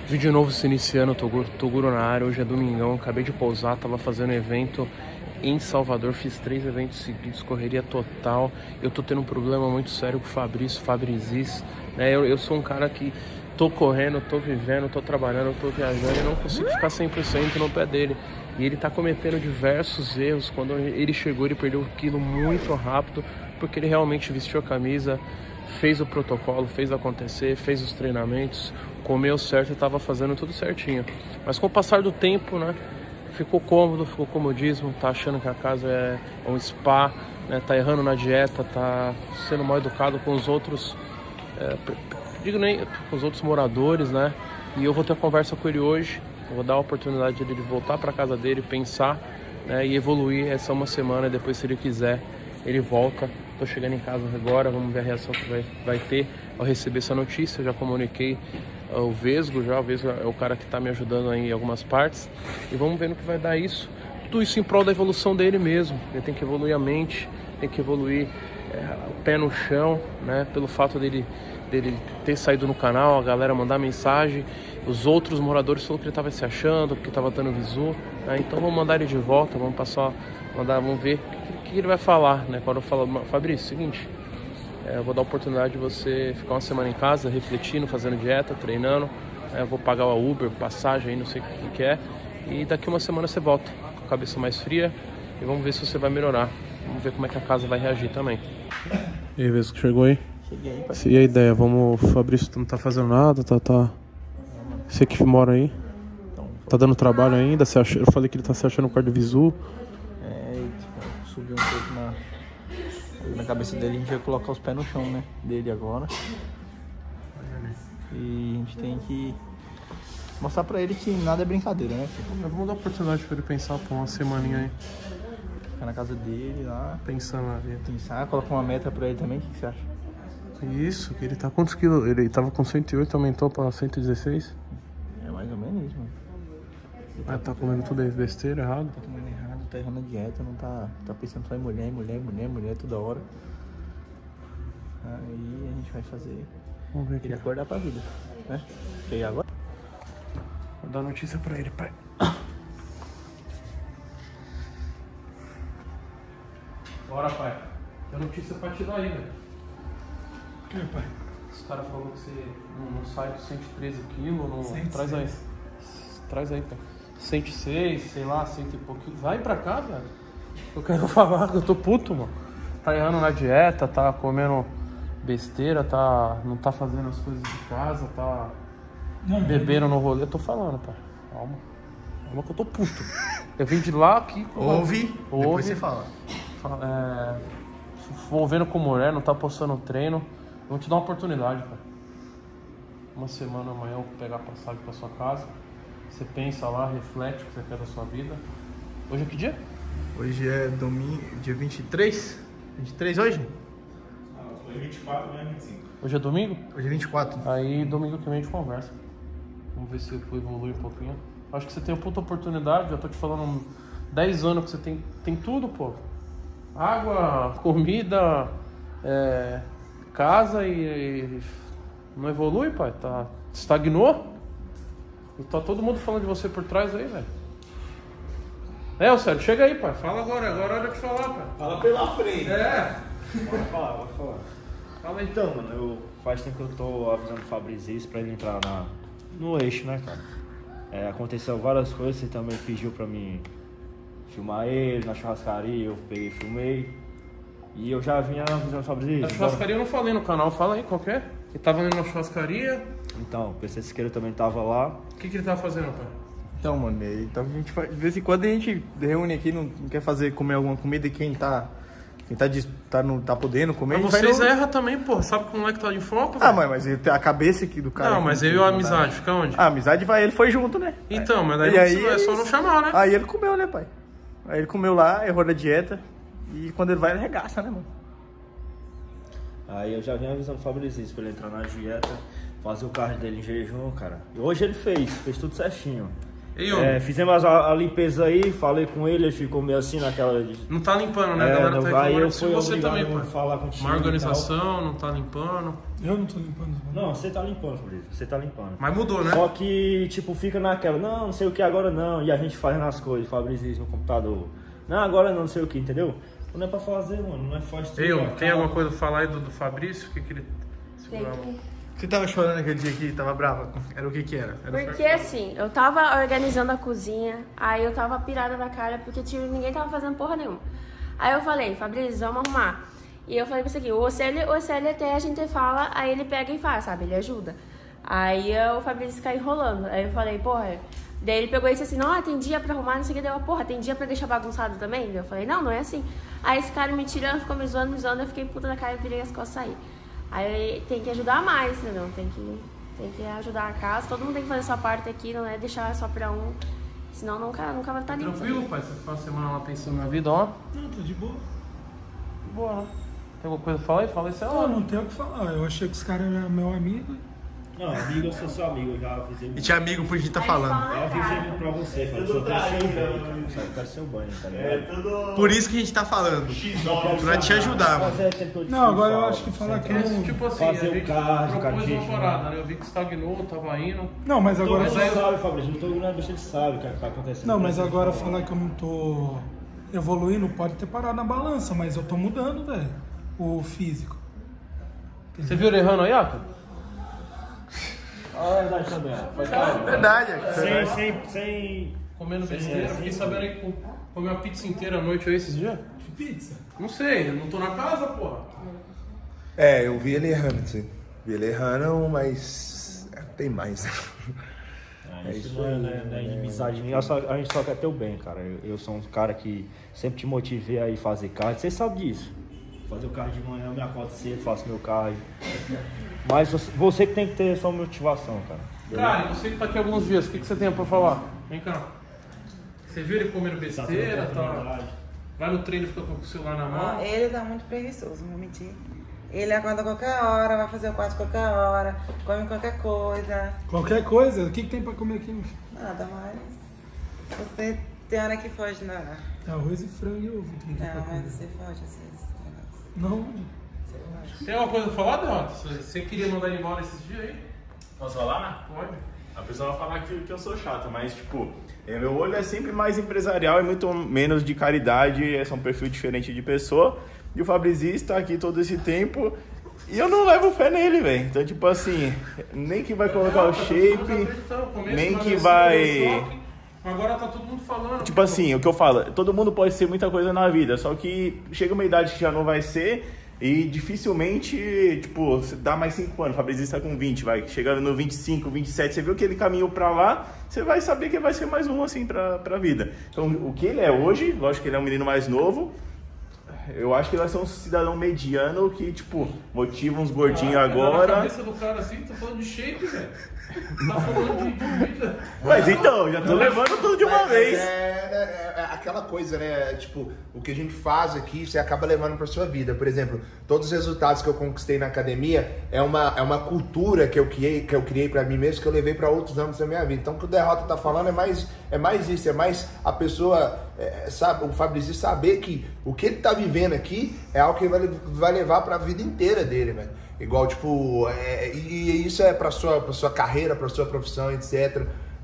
Vídeo novo se iniciando, Toguro na área. Hoje é domingão, acabei de pousar, tava fazendo evento em Salvador, fiz 3 eventos seguidos, correria total. Eu tô tendo um problema muito sério com o Fabrizis, né? Eu sou um cara que tô correndo, tô vivendo, tô trabalhando, tô viajando e não consigo ficar 100% no pé dele. E ele tá cometendo diversos erros. Quando ele chegou, ele perdeu o quilo muito rápido, porque ele realmente vestiu a camisa, fez o protocolo, fez acontecer, fez os treinamentos, comeu certo e estava fazendo tudo certinho. Mas com o passar do tempo, né, ficou cômodo, ficou comodismo, tá achando que a casa é um spa, né, tá errando na dieta, tá sendo mal educado com os outros, com os outros moradores, né? E eu vou ter uma conversa com ele hoje, eu vou dar a oportunidade dele de voltar para casa dele, pensar, né, e evoluir essa uma semana. Depois, se ele quiser, ele volta. Tô chegando em casa agora, vamos ver a reação que vai ter ao receber essa notícia. Eu já comuniquei o Vesgo é o cara que tá me ajudando aí em algumas partes. E vamos ver no que vai dar isso. Tudo isso em prol da evolução dele mesmo. Ele tem que evoluir a mente, tem que evoluir o pé no chão, né? Pelo fato dele ter saído no canal, a galera mandar mensagem. Os outros moradores falaram que ele tava se achando, porque tava dando visu, né? Então vamos mandar ele de volta, vamos ver o que ele vai falar, né? Quando eu falo, Fabrício, seguinte, eu vou dar a oportunidade de você ficar uma semana em casa, refletindo, fazendo dieta, treinando, eu vou pagar o Uber, passagem, não sei o que é, e daqui uma semana você volta, com a cabeça mais fria, e vamos ver se você vai melhorar. Vamos ver como é que a casa vai reagir também. E aí, Vesgo, chegou aí? Cheguei, pai. E a ideia? O Fabrício não tá fazendo nada, tá... Você que mora aí? Então, tá dando trabalho ainda? Eu falei que ele tá se achando no quarto de visu. Subiu um pouco na cabeça dele. A gente vai colocar os pés no chão, né? Dele agora. E a gente tem que mostrar pra ele que nada é brincadeira, né? Vamos dar a oportunidade pra ele pensar por uma semaninha aí. Ficar na casa dele lá. Pensando na vida. Pensar, colocar uma meta pra ele também. O que você acha? Isso, que ele tá quantos quilos? Ele tava com 108, aumentou pra 116? É mais ou menos isso, mano. Tá comendo tudo besteira, errado? Tá comendo errado, tá errando a dieta, não tá pensando só em mulher toda hora. Aí a gente vai fazer Vamos ver aqui. ele acordar pra vida, né? E agora? Vou dar notícia pra ele, pai. Bora, pai. Tem notícia pra te dar aí, velho. O que, pai? Os caras falaram que você não sai dos 113 quilos, não... 106. Traz aí. Traz aí, pai. 106, sei lá, 100 e pouquinho. Vai pra cá, velho. Eu quero falar que eu tô puto, mano. Tá errando na dieta, tá comendo besteira, não tá fazendo as coisas de casa, tá bebendo no rolê. Eu tô falando, pai. Calma. Calma que eu tô puto. Eu vim de lá aqui... Ouve, depois você fala. Vou vendo com mulher, não tá postando treino. Eu vou te dar uma oportunidade, pai. Uma semana amanhã eu vou pegar a passagem pra sua casa. Você pensa lá, reflete o que você quer da sua vida. Hoje é que dia? Hoje é domingo, dia 23? 23 hoje? Hoje é 24, amanhã é 25. Hoje é domingo? Hoje é 24. Aí domingo que vem a gente conversa. Vamos ver se eu evoluir um pouquinho. Acho que você tem uma puta oportunidade, já tô te falando 10 anos que você tem tudo, pô. Água, comida, casa e não evolui, pai. Estagnou. E tá todo mundo falando de você por trás aí, velho. Sério, chega aí, pai. Fala agora é hora de falar, pai. Fala pela frente. Bora falar. Fala aí. Então, mano, faz tempo que eu tô avisando o Fabrizis pra ele entrar no eixo, né, cara? Aconteceu várias coisas, você também pediu pra mim filmar ele na churrascaria, eu peguei e filmei. E eu já vinha avisando o Fabrizis. Na churrascaria eu não falei no canal, fala aí, qual que é? Ele tava indo na churrascaria. Então, o PC Siqueira também tava lá. O que ele tava fazendo, pai? Então, mano, então a gente faz, de vez em quando a gente reúne aqui, não quer comer alguma comida e quem tá podendo comer. Mas vocês erram também, pô. Sabe que o moleque tá de folga? Ah, mas a cabeça aqui do cara. Não, mas eu e a amizade, fica onde? A amizade ele foi junto, né? Então, mas daí é só não chamar, né? Aí ele comeu, né, pai? Aí ele comeu lá, errou na dieta. E quando ele vai, ele regaça, né, mano? Aí eu já vinha avisando o Fabrizis pra ele entrar na dieta, fazer o cardio dele em jejum, cara. E hoje ele fez tudo certinho. Fizemos a limpeza aí, falei com ele ficou meio assim naquela... Não tá limpando, né? A galera tá aí eu se fui você obrigado também, a pô. falar contigo. Uma organização, não tá limpando. Eu não tô limpando. Não, você tá limpando, Fabrício. Você tá limpando. Mas mudou, né? Só que, tipo, fica naquela, não sei o que agora não. E a gente fazendo as coisas, Fabrício no computador. Não, agora não sei o que, entendeu? Não é pra fazer, mano. Não é fácil. Tem alguma coisa pra falar aí do Fabrício? O que ele segurava? Você tava chorando aquele dia que tava brava? Era o que era? Porque assim, eu tava organizando a cozinha, aí eu tava pirada na cara porque ninguém tava fazendo porra nenhuma. Aí eu falei, Fabrício, vamos arrumar. E eu falei pra você aqui, o CLT a gente fala, aí ele pega e faz, sabe? Ele ajuda. Aí o Fabrício fica enrolando. Aí eu falei, porra. Daí ele pegou e disse assim, não, tem dia pra arrumar, não sei o que. Deu, porra, tem dia pra deixar bagunçado também? Daí eu falei, não é assim. Aí esse cara me tirando, ficou me zoando, eu fiquei puta da cara e virei as costas e saí. Aí tem que ajudar mais, entendeu? Tem que ajudar a casa, todo mundo tem que fazer sua parte aqui, não é deixar só pra um, senão nunca vai estar limpo. Tranquilo, pai? Você ficou uma semana lá pensando na vida, ó. Não, tô de boa. Boa, né? Tem alguma coisa pra falar aí? Fala isso aí, ó. Não tenho o que falar. Eu achei que os caras eram meu amigo. Não, amigo, eu sou seu amigo, eu já avisei. E tinha amigo por gente tá falando. Eu avisei pra você, falei, eu quero seu banho, tá ligado? Por isso que a gente tá falando. Pra te ajudar, mano. Não, agora eu acho que falar que não... Tipo assim, fazer a gente o carro, propôs cara, uma parada, né? Eu vi que estagnou, tava indo. Não, mas agora... Mas aí sabe, Fabrício, não tô na bicha, ele sabe o que tá acontecendo. Não, mas agora falar que eu não tô evoluindo pode ter parado na balança, mas eu tô mudando, velho. O físico. Você viu ele errando aí, Ato? Ah, é verdade também. Verdade. Sem... Comendo besteira. Fiquei sabendo aí que comeu uma pizza inteira à noite aí esses dias. Pizza. Não sei, eu não tô na casa, porra. Eu vi ele errando, sim. Vi ele errando, mas tem mais. Isso não é inimizade minha, a gente só quer ter o bem, cara. Eu sou um cara que sempre te motivei a ir fazer carro, você sabe disso. Fazer o carro de manhã, eu me acordo cedo, faço meu carro. Mas você que tem que ter sua motivação, cara. Cara, você que tá aqui alguns dias, o que você tem pra falar? Vem cá. Você viu ele comendo besteira, tá? Vai no treino e fica com o celular na mão? Ele tá muito preguiçoso, não vou mentir. Ele acorda a qualquer hora, vai fazer o quarto a qualquer hora, come qualquer coisa. Qualquer coisa? O que tem pra comer aqui, meu filho? Nada mais. Você tem hora que foge na... Arroz e frango e ovo. Não, mas você foge às vezes. Não. Tem alguma coisa pra falar, Derrota? Você queria mandar ele embora esses dias aí? Posso falar? Pode. A pessoa vai falar que eu sou chato, mas tipo, meu olho é sempre mais empresarial e muito menos de caridade, são um perfil diferente de pessoa. E o Fabrício está aqui todo esse tempo e eu não levo fé nele, velho. Então, tipo assim, nem que vai colocar o shape, nem que vai... Agora tá todo mundo falando. Tipo assim, o que eu falo, todo mundo pode ser muita coisa na vida, só que chega uma idade que já não vai ser e dificilmente, tipo, você dá mais 5 anos, o Fabrício está com 20, vai, chegando no 25, 27, você viu que ele caminhou pra lá, você vai saber que vai ser mais um, assim, pra vida. Então, o que ele é hoje, lógico que ele é um menino mais novo, eu acho que ele vai ser um cidadão mediano que, tipo, motiva uns gordinhos agora. A cabeça do cara assim, tá falando de shape, velho. Tá falando de vida. Mas então, já tô levando tudo de uma vez. É aquela coisa, né? Tipo, o que a gente faz aqui, você acaba levando pra sua vida. Por exemplo, todos os resultados que eu conquistei na academia é uma cultura que eu criei pra mim mesmo, que eu levei pra outros âmbitos da minha vida. Então, o que o Derrota tá falando é mais isso, é mais a pessoa, sabe, o Fabrício saber que o que ele tá vivendo aqui é algo que ele vai levar pra vida inteira dele, velho. Igual, tipo, e isso é pra sua carreira, pra sua profissão, etc.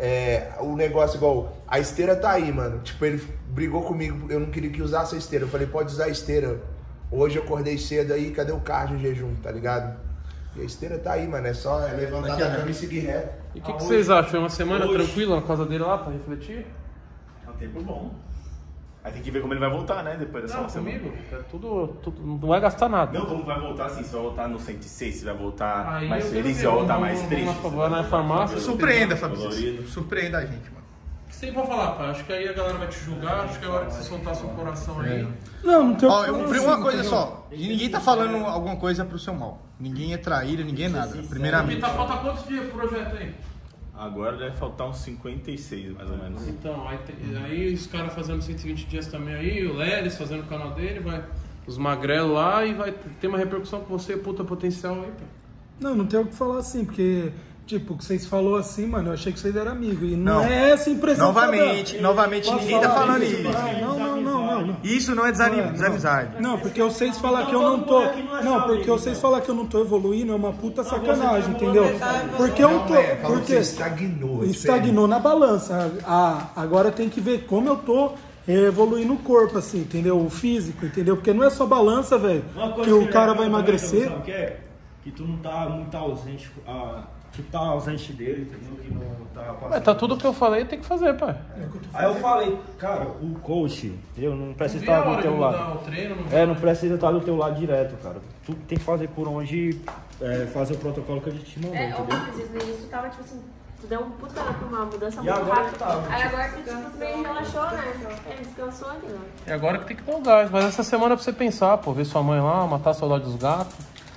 O negócio, igual, a esteira tá aí, mano. Tipo, ele brigou comigo, eu não queria que usasse a esteira. Eu falei, pode usar a esteira. Hoje eu acordei cedo aí, cadê o cardio em jejum, tá ligado? E a esteira tá aí, mano. É só levantar da cama e seguir reto. E o que vocês acham? É uma semana tranquila na casa dele lá pra refletir? É um tempo bom. Aí tem que ver como ele vai voltar, né? Depois dessa semana. Comigo, é tudo, não vai gastar nada. Não, como vai voltar assim, se vai voltar no 106, se vai voltar aí mais feliz, se vai voltar mais triste. Vai na farmácia. Surpreenda, Fabrício. Surpreenda a gente, mano. O que você tem pra falar, pai? Acho que aí a galera vai te julgar, acho que é hora de você soltar seu coração aí. Não tem Ó, eu cumpri uma coisa só. Ninguém tá falando alguma coisa pro seu mal. Ninguém é traíra, ninguém é nada. Primeiramente. Falta quantos dias pro projeto aí? Agora deve faltar uns 56, mais ou menos. Então, aí os caras fazendo 120 dias também aí, o Lelis fazendo o canal dele, vai os magrelos lá e vai ter uma repercussão com você, puta potencial aí, pô. Não tem o que falar assim, porque, Tipo, que vocês falou assim, mano, eu achei que vocês eram amigos. E não é essa impressão. Novamente, ninguém tá falando isso. Não. Isso não é desamizade. Não, porque vocês falam que eu não tô. Não, porque vocês falam que eu não tô evoluindo, é uma puta sacanagem, entendeu? Porque eu tô. Porque estagnou na balança. Agora tem que ver como eu tô evoluindo o corpo, assim, entendeu? O físico, entendeu? Porque não é só balança, velho, que o cara vai emagrecer. Sabe o que é? Que tu não tá muito ausente. Tipo, tá ausente dele, entendeu? Que não tá passando. Mas tá tudo que eu falei, tem que fazer, pai. Aí eu falei, cara, o coach, entendeu? Não precisa estar do teu lado. Não precisa estar do teu lado direto, cara. Tu tem que fazer por onde fazer o protocolo que a gente te mandou, entendeu? No início tava tipo assim, tu deu um puta pra uma mudança E muito agora rápida. tá. Aí agora tu tipo, meio relaxou, né? Descansou aqui, né? E agora que tem que dar o gás. Mas essa semana é pra você pensar, pô, ver sua mãe lá, matar a saudade dos gatos.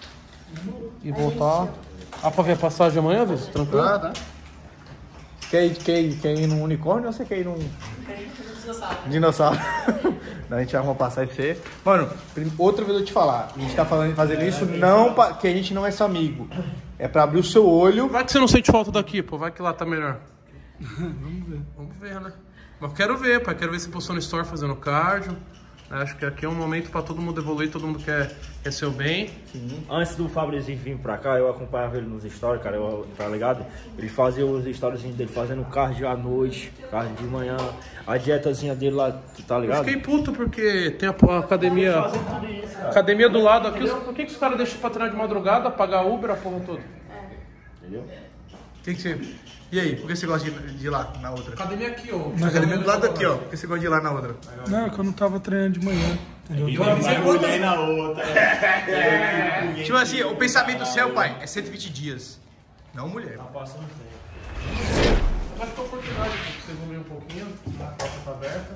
E voltar. Pra ver a passagem amanhã, Vitor? Tranquilo? Tá. Quer ir num unicórnio ou você quer ir num... Dinossauro. A gente arruma passagem pra você. Mano, outra vez eu te falar. A gente tá fazendo isso não que a gente não é seu amigo. É pra abrir o seu olho. Vai que você não sente falta daqui, pô. Vai que lá tá melhor. Vamos ver, né? Mas eu quero ver, pai. Quero ver você postou no store fazendo cardio. Acho que aqui é um momento pra todo mundo evoluir, todo mundo quer seu bem. Sim. Antes do Fabrício vir pra cá, eu acompanhava ele nos stories, cara, tá ligado? Ele fazia os stories dele fazendo cardio à noite, cardio de manhã, a dietazinha dele lá, tá ligado? Eu fiquei puto porque tem a academia. Academia do lado aqui. Por que os caras deixam pra treinar de madrugada, pagar Uber, a porra toda? Entendeu? Que você... E aí, por que você gosta de ir lá na outra? Academia aqui, ó. Academia do lado aqui, ó. Por que você gosta de ir lá na outra? Não, é que eu não tava treinando de manhã, entendeu? Mulher na outra. Tipo assim, o pensamento do céu, pai, é 120 dias. Não mulher. Tá passando tempo. Mas tem oportunidade de você evoluir um pouquinho, a porta tá aberta.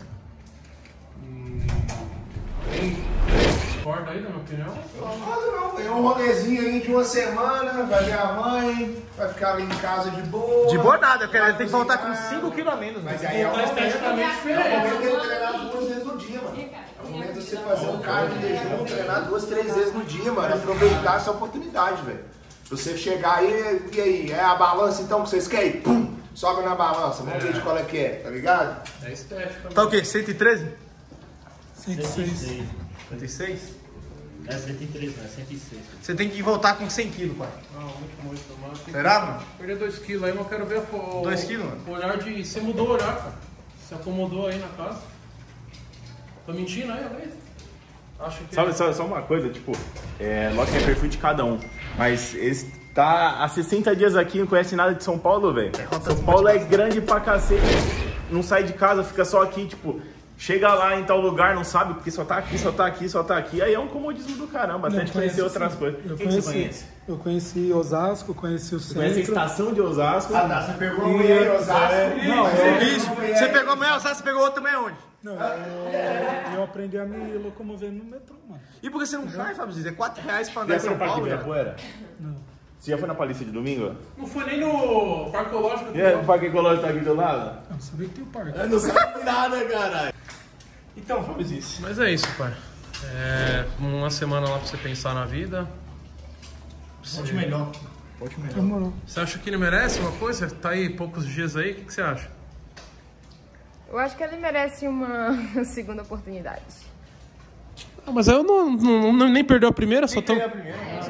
Discorda aí, na minha opinião? Não, tem um rolezinho aí de uma semana, vai ver a mãe, vai ficar ali em casa de boa. De boa nada, eu quero ter que voltar com 5 quilos a menos. Mas aí é o momento de ele treinar 2 vezes no dia, mano. É o momento de você fazer um cardio de jejum, treinar 2, 3 vezes no dia, mano. Aproveitar essa oportunidade, velho. Você chegar aí, e aí, é a balança então que vocês querem? Pum! Sobe na balança, vamos ver de qual é que é, tá ligado? É estético. Tá o quê? 113? 106. 106? É 103, não é 106. Você tem que voltar com 100 quilos, pai. Será, mano? Perder 2 quilos aí, mas eu quero ver 2 quilos, mano? o olhar de... Você mudou o olhar, cara. Você acomodou aí na casa. Tô mentindo aí, Alex? Acho que... Sabe só uma coisa, tipo, lógico que é perfil de cada um, mas esse tá há 60 dias aqui, não conhece nada de São Paulo, velho. São Paulo é grande pra cacete, não sai de casa, fica só aqui, tipo, chega lá em tal lugar, não sabe, porque só tá aqui, só tá aqui, só tá aqui, aí é um comodismo do caramba, até de conhecer outras coisas. Quem você conhece? Eu conheci Osasco, conheci o centro. Conhece a estação de Osasco? Ah, tá, você pegou a mulher em Osasco? Isso. Você pegou amanhã, você pegou outro também aonde? Não, eu aprendi a me locomover no metrô, mano. E por que você não faz, Fabrício? É R$4 pra andar em Você São Paulo, velho? Não. Você já foi na Palícia de domingo? Não foi nem no Parque Ecológico. O Parque Ecológico tá aqui do lado? Eu não sabia que tem o parque. Eu não sabe nada, caralho. Então, Fabrício. Mas é isso, pai. Uma semana lá pra você pensar na vida. Volte melhor. Demorou. Você acha que ele merece uma coisa? Tá aí poucos dias aí, o que você acha? Eu acho que ele merece uma segunda oportunidade. Ah, mas aí eu nem perdeu a primeira, só tô... Ele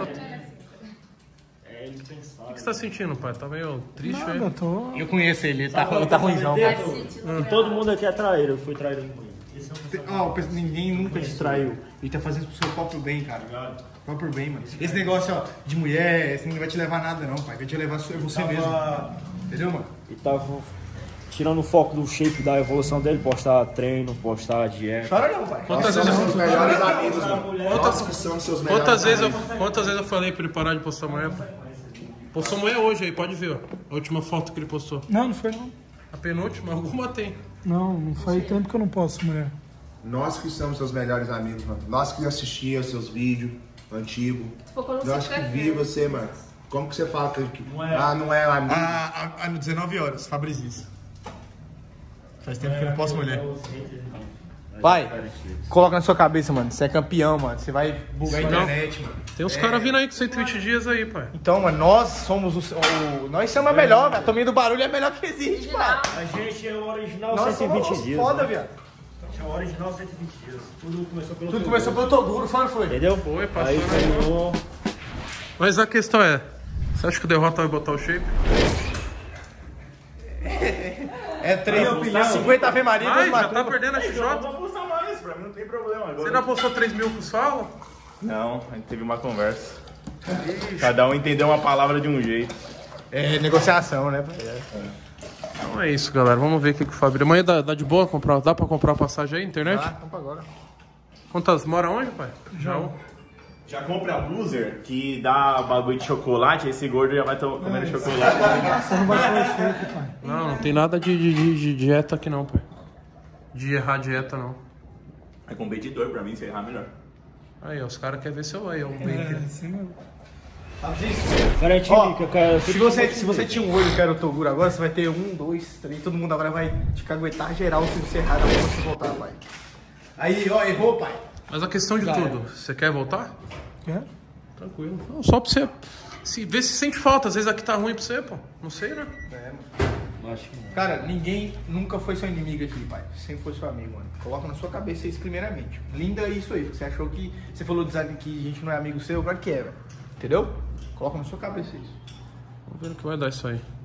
pensava. O que você tá sentindo, pai? Tá meio triste aí? Nada, tô... Eu conheço ele tá ruimzão, pai. Todo mundo aqui é traíra, eu fui traíra em mim. Ninguém nunca te traiu. Ele tá fazendo pro seu próprio bem, cara. Próprio bem, mano. Esse negócio, ó, de mulher, esse não vai te levar a nada, não, pai. Vai te levar você mesmo. Entendeu, mano? E tava tirando o foco do shape da evolução dele, postar treino, postar dieta. Chora não, pai. Quantas Nós vezes somos os melhores amigos, mano. Quantas- Nós que somos seus melhores amigos. Quantas vezes eu falei pra ele parar de postar mulher, pai? Postou mulher hoje aí, pode ver, ó. A última foto que ele postou. Não foi não. A penúltima, alguma tem. Não faz tempo que eu não posso, mulher. Nós que somos seus melhores amigos, mano. Nós que assistia os seus vídeos antigos. Focou no Nós seu que perfil. vi você, mano. Como que você fala que Não é. não é amigo? Ah, 19 horas, Fabrício. Faz tempo que eu não posso mulher. Pai, coloca na sua cabeça, mano. Você é campeão, mano. Você vai bugar a internet, mano. Tem uns caras vindo aí com 120 dias aí, pai. Então, mano, nós somos nós somos a melhor, velho. A Tominha do Barulho é a melhor que existe, pai. A gente é o original Nós 120 somos dias. foda, né? viado. A gente é o original 120 dias. Tudo começou pelo Tudo começou pelo Toguro, foi? Entendeu? Foi, passou. Aí ganhou. Mas a questão é, você acha que o Derrota vai botar o shape? É 50 Ave Maria, Ai, 2 já tá macumba. perdendo a Eu XJ. não vou postar mais, pra mim não tem problema agora. Você não apostou 3 mil pro Sala? Não, a gente teve uma conversa. Cada um entendeu uma palavra de um jeito. É negociação, né, pai? Então é isso, galera. Vamos ver o que o Fabrício... Amanhã dá de boa comprar? Dá pra comprar passagem aí, internet? Vamos pra agora. Quantas? Mora onde, pai? Já compra a Bruiser, que dá bagulho de chocolate, esse gordo já vai comendo chocolate. Você não vai comer shape, pai. Não tem nada de dieta aqui não, pai. De errar dieta, não. É competidor, pra mim, se errar melhor. Aí, ó, os caras querem ver seu aí, ó. Assim mesmo. Ó, se você tinha um olho que era o Toguro agora, você vai ter 1, 2, 3, todo mundo agora vai te caguetar geral se você errar, não você voltar, pai. Aí, ó, errou, pai. Mas a questão de tudo, você quer voltar? Quer? Tranquilo. Não, só pra você ver se sente falta. Às vezes aqui tá ruim pra você, pô. Não sei, né? Cara, ninguém nunca foi seu inimigo aqui, pai. Sempre foi seu amigo, mano. Coloca na sua cabeça isso primeiramente. Linda isso aí. Você achou que... Você falou que a gente não é amigo seu, agora que é, velho. Entendeu? Coloca na sua cabeça isso. Vamos ver o que vai dar isso aí.